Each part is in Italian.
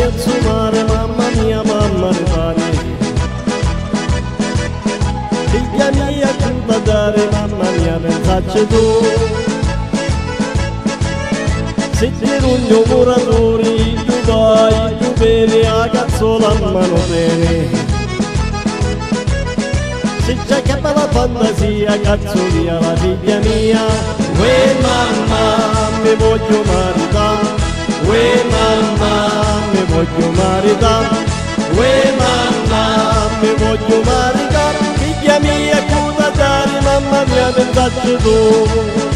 mia zumare, mamma mia ridare. Figlia mia chiuda dare, mamma mia pensacci tu. Se ti rugno muratori, tu vai, tu bene, a cazzola a mano bene. Se c'è che bella fantasia, cazzo via la figlia mia. Uè mamma, mi voglio maritare. Uè mamma, mi voglio maritare. Uè mamma, mi voglio maritare. Figlia mia, chiuda dare, mamma mia, pensacci tu.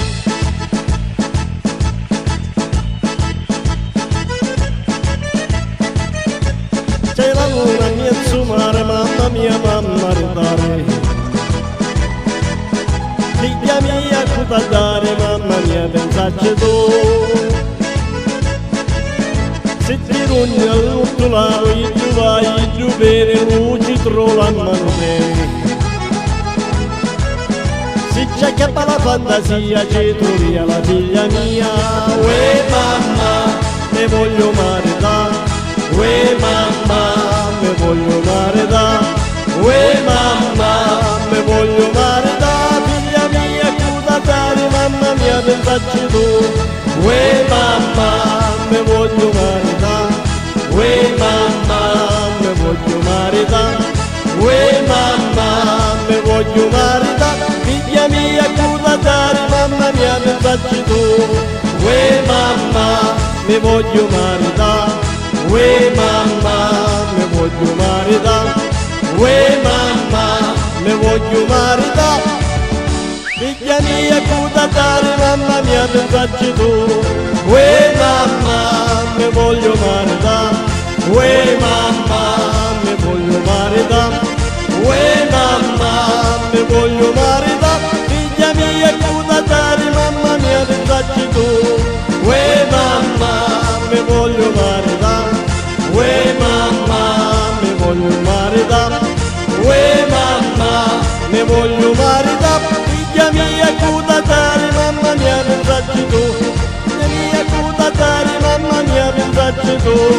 C'è la luna mia zumare, mamma mia ridare. Figlia mia cosa dare, mamma mia pensacci tu. Se ti rugna all'ultolato, tu vai, tu bene, luci trova a mano bene. Se c'è che fa la fantasia, ci trovi la figlia mia. Uè mamma, mi voglio maritare. Uè mamma, mi voglio maritare. Uè mamma, mi voglio maritare. Figlia mia, chiuda dare, mamma mia, pensacci tu. Uè mamma, mi voglio maritare. Uè mamma, mi voglio maritare. Uè mamma, mi voglio maritare. Figlia mia, chiuda dare, mamma mia, pensacci tu. Uè mamma, mi voglio maritare. Uè mamma, mi voglio maritare. Uè mamma, mi voglio maritare. Figlia mia, chiuda dare, mamma mia, pensacci tu. Uè mamma, mi voglio maritare. Uè mamma, mi voglio maritare. Uè mamma, mi voglio maritare. Figlia mia, chiuda dare, mamma mia, pensacci tu. Uè mamma, mi voglio maritare. Uè mamma, mi voglio maritare. Uè mamma, mi voglio maritare. Figlia mia, chiuda dare, mamma mia, pensacci tu. Figlia mia, chiuda dare, mamma mia, pensacci tu.